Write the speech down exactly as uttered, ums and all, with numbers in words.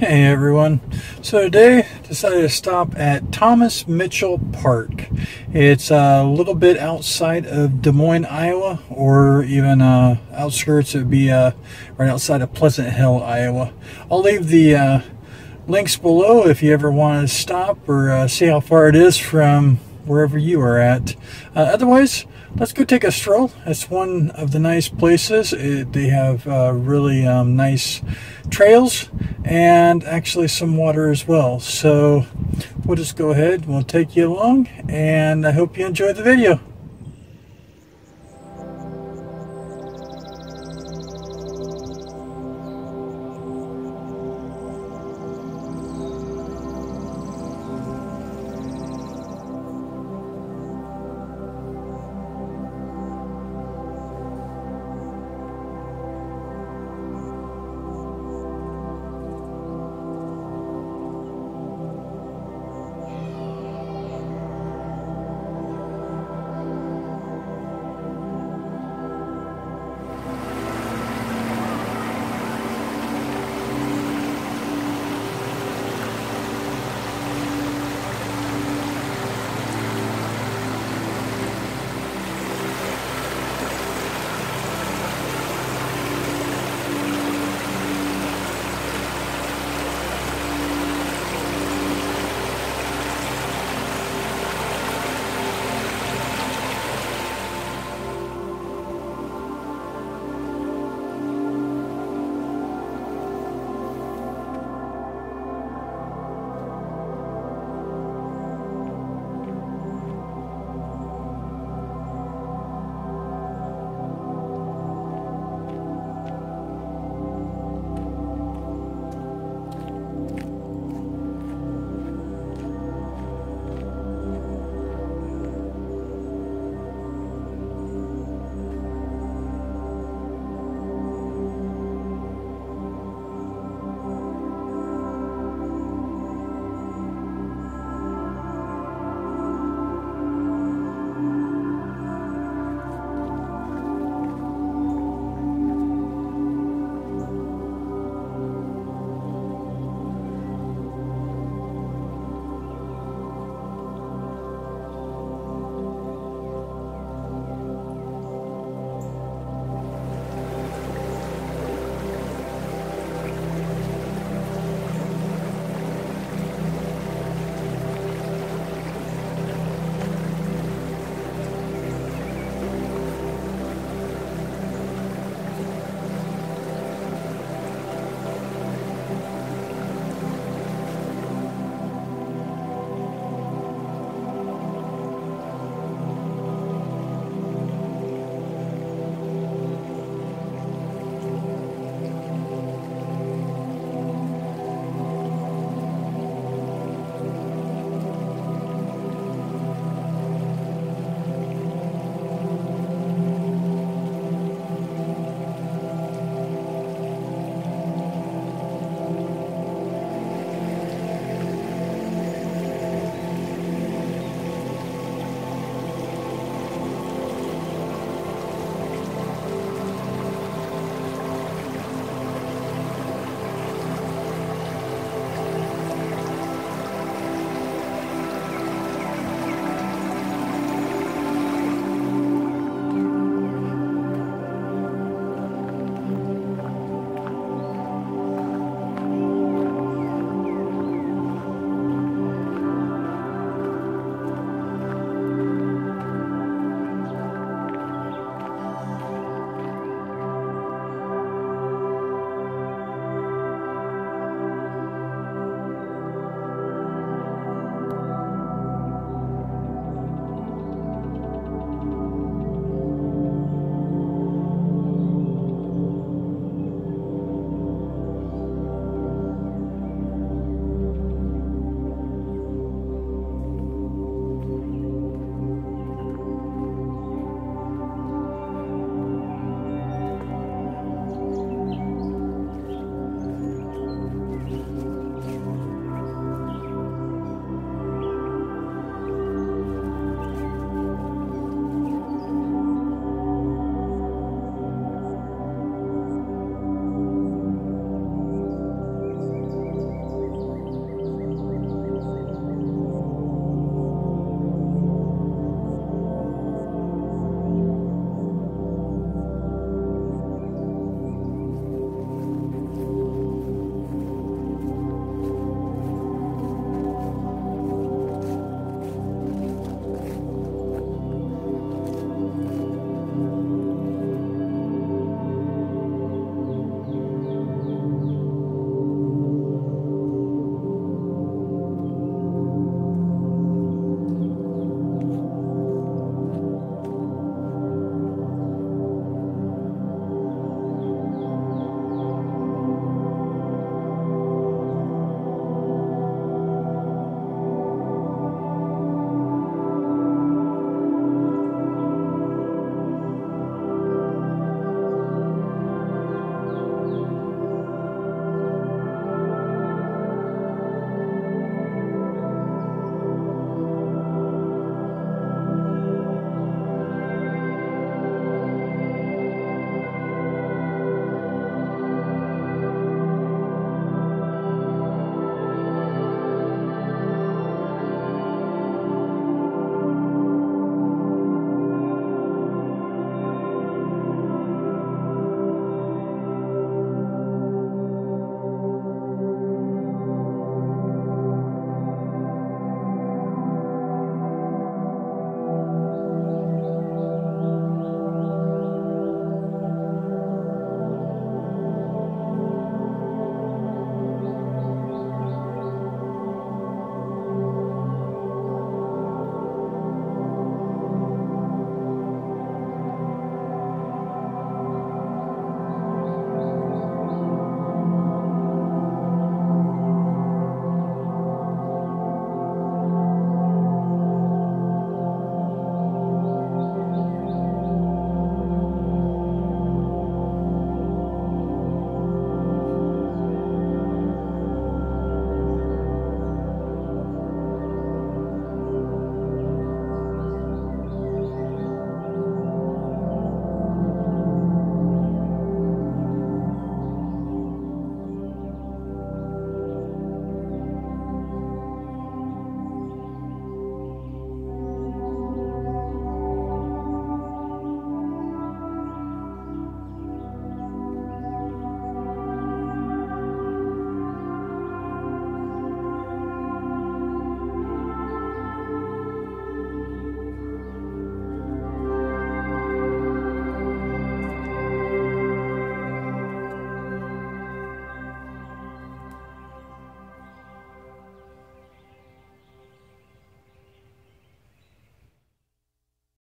Hey everyone, so today decided to stop at Thomas Mitchell Park. It's a little bit outside of Des Moines, Iowa, or even uh, outskirts. It would be uh, right outside of Pleasant Hill, Iowa. I'll leave the uh, links below if you ever want to stop or uh, see how far it is from wherever you are at. Uh, otherwise, let's go take a stroll. It's one of the nice places. It, they have uh, really um, nice trails and actually some water as well. So we'll just go ahead, we'll take you along, and I hope you enjoy the video.